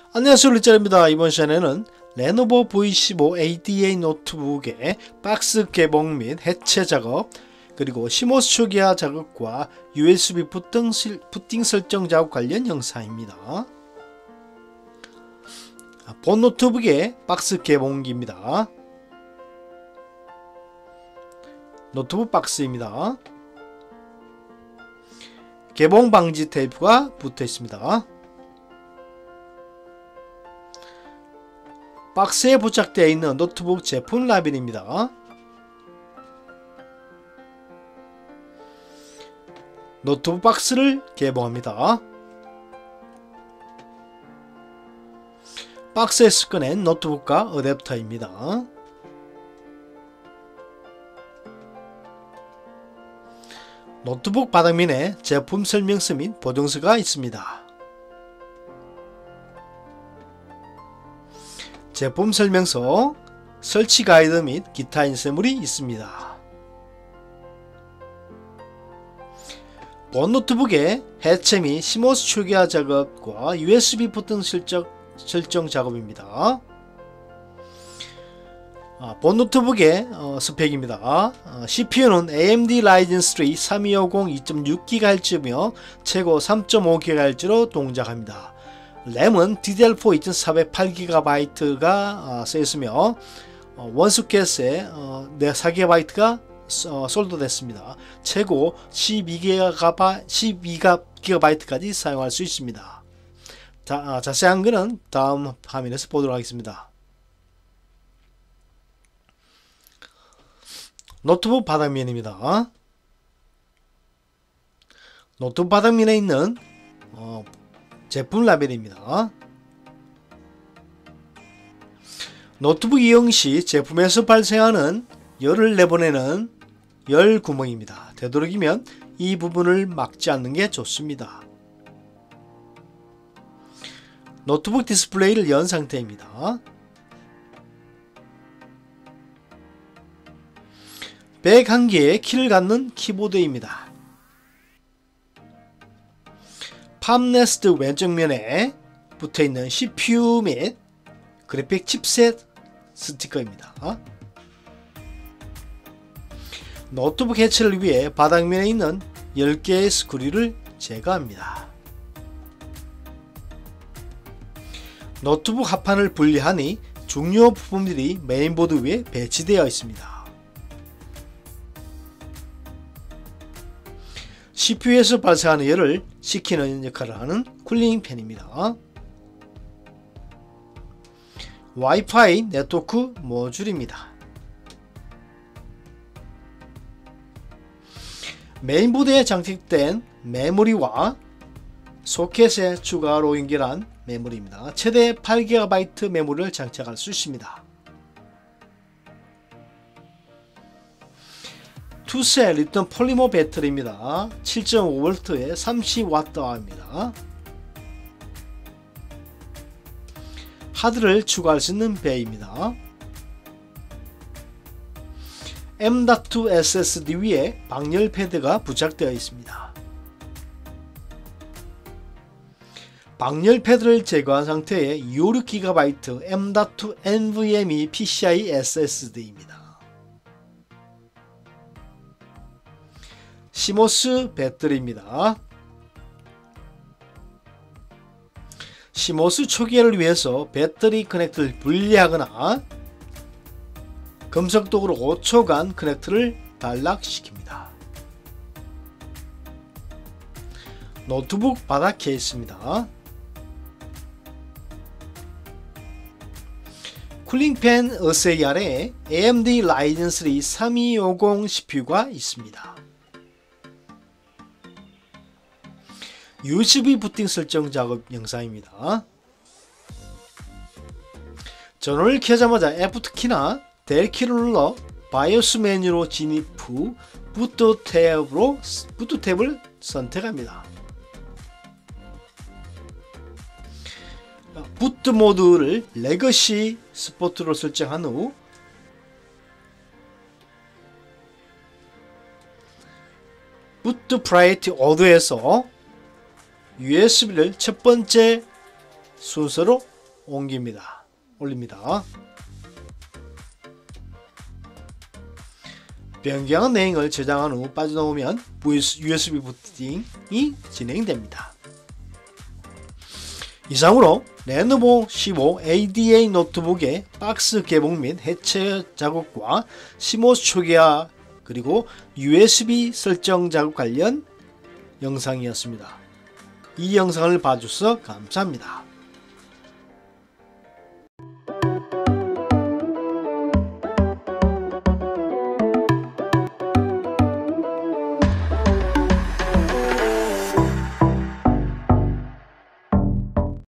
안녕하세요, 리짜입니다. 이번 시간에는 레노버 V15 ADA 노트북의 박스 개봉 및 해체 작업, 그리고 시모스 초기화 작업과 USB 부팅 설정 작업 관련 영상입니다. 본 노트북의 박스 개봉기입니다. 노트북 박스입니다. 개봉 방지 테이프가 붙어 있습니다. 박스에 부착되어 있는 노트북 제품 라벨입니다. 노트북 박스를 개봉합니다. 박스에서 꺼낸 노트북과 어댑터입니다. 노트북 바닥면에 제품 설명서 및 보증서가 있습니다. 제품 설명서, 설치 가이드 및 기타 인쇄물이 있습니다. 본 노트북의 해체 및 시모스 초기화 작업과 USB 부팅 설정 작업입니다. 본 노트북의 스펙입니다. CPU는 AMD Ryzen 3 3250 2.6GHz며 최고 3.5GHz로 동작합니다. 램은 DDR4 2408GB가 쓰였으며 원소켓에 4GB가 솔더됐습니다. 최고 12GB까지 사용할 수 있습니다. 자세한 것은 다음 화면에서 보도록 하겠습니다. 노트북 바닥면입니다. 노트북 바닥면에 있는 제품 라벨입니다. 노트북 이용 시 제품에서 발생하는 열을 내보내는 열 구멍입니다. 되도록이면 이 부분을 막지 않는 게 좋습니다. 노트북 디스플레이를 연 상태입니다. 백 1개의 키를 갖는 키보드입니다. 팜네스트 왼쪽면에 붙어있는 CPU 및 그래픽 칩셋 스티커입니다. 노트북 해체를 위해 바닥면에 있는 10개의 스크류를 제거합니다. 노트북 합판을 분리하니 중요 부품들이 메인보드 위에 배치되어 있습니다. CPU에서 발생하는 열을 식히는 역할을 하는 쿨링 팬입니다. 와이파이 네트워크 모듈입니다. 메인보드에 장착된 메모리와 소켓에 추가로 연결한 메모리입니다. 최대 8GB 메모리를 장착할 수 있습니다. 투셀 리튬 폴리머 배터리입니다. 7.5V에 30Wh입니다. 하드를 추가할 수 있는 배입니다. M.2 SSD 위에 방열 패드가 부착되어 있습니다. 방열 패드를 제거한 상태의 256GB M.2 NVMe PCI SSD입니다. 시모스 배터리입니다. 시모스 초기화를 위해서 배터리 커넥터를 분리하거나 금속독으로 5초간 커넥터를 단락시킵니다. 노트북 바닥 케이스입니다. 쿨링팬 어세이 아래에 AMD Ryzen 3 3250 CPU가 있습니다. USB 부팅 설정 작업 영상입니다. 전원을 켜자마자 F2키나 델키를 눌러 바이오스 메뉴로 진입 후 부트 탭을 선택합니다. 부트 모드를 레거시 스포트로 설정한 후 부트 프라이어티 오더에서 USB를 첫 번째 순서로 올립니다. 변경한 내용을 저장한 후 빠져나오면 USB 부팅이 진행됩니다. 이상으로 레노버 15 ADA 노트북의 박스 개봉 및 해체 작업과 시모스 초기화 그리고 USB 설정 작업 관련 영상이었습니다. 이 영상을 봐주셔서 감사합니다.